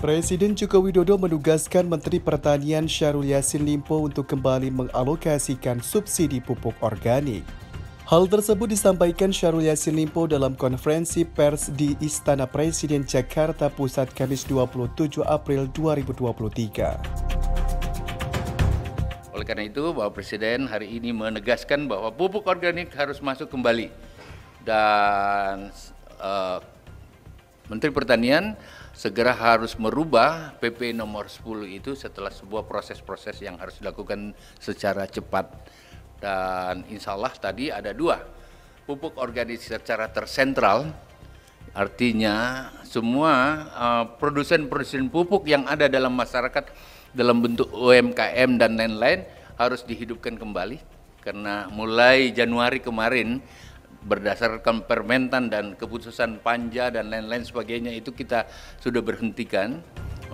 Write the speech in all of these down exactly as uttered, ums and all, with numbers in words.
Presiden Joko Widodo menugaskan Menteri Pertanian Syahrul Yassin Limpo untuk kembali mengalokasikan subsidi pupuk organik. Hal tersebut disampaikan Syahrul Yassin Limpo dalam konferensi pers di Istana Presiden Jakarta Pusat Kamis dua puluh tujuh April dua ribu dua puluh tiga. Oleh karena itu, Bapak Presiden hari ini menegaskan bahwa pupuk organik harus masuk kembali. Dan uh, Menteri Pertanian segera harus merubah P P nomor sepuluh itu setelah sebuah proses-proses yang harus dilakukan secara cepat. Dan insya Allah tadi ada dua, pupuk organik secara tersentral, artinya semua uh, produsen-produsen pupuk yang ada dalam masyarakat dalam bentuk U M K M dan lain-lain harus dihidupkan kembali. Karena mulai Januari kemarin, berdasarkan permentan dan keputusan panja dan lain-lain sebagainya itu kita sudah berhentikan.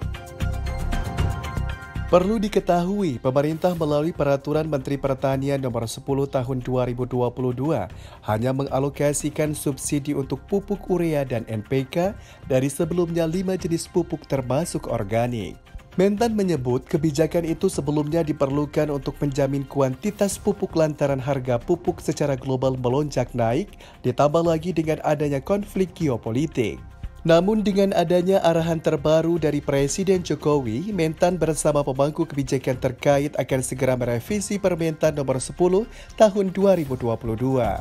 Perlu diketahui, pemerintah melalui Peraturan Menteri Pertanian Nomor sepuluh Tahun dua ribu dua puluh dua hanya mengalokasikan subsidi untuk pupuk urea dan N P K dari sebelumnya lima jenis pupuk termasuk organik. Mentan menyebut kebijakan itu sebelumnya diperlukan untuk menjamin kuantitas pupuk lantaran harga pupuk secara global melonjak naik, ditambah lagi dengan adanya konflik geopolitik. Namun dengan adanya arahan terbaru dari Presiden Jokowi, Mentan bersama pemangku kebijakan terkait akan segera merevisi Permentan Nomor sepuluh Tahun dua ribu dua puluh dua.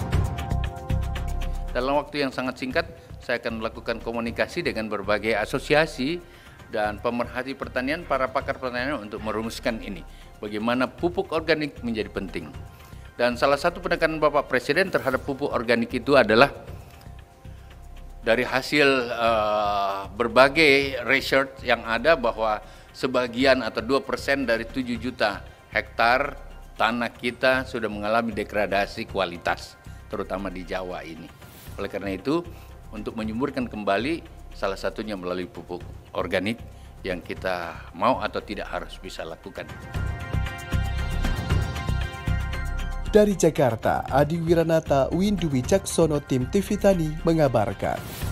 Dalam waktu yang sangat singkat, saya akan melakukan komunikasi dengan berbagai asosiasi dan pemerhati pertanian, para pakar pertanian untuk merumuskan ini. Bagaimana pupuk organik menjadi penting. Dan salah satu penekanan Bapak Presiden terhadap pupuk organik itu adalah dari hasil uh, berbagai research yang ada bahwa sebagian atau dua persen dari tujuh juta hektar tanah kita sudah mengalami degradasi kualitas, terutama di Jawa ini. Oleh karena itu, untuk menyuburkan kembali, salah satunya melalui pupuk organik yang kita mau atau tidak harus bisa lakukan. Dari Jakarta, Adi Wiranata, Windu Wicaksono, Tim T V Tani mengabarkan.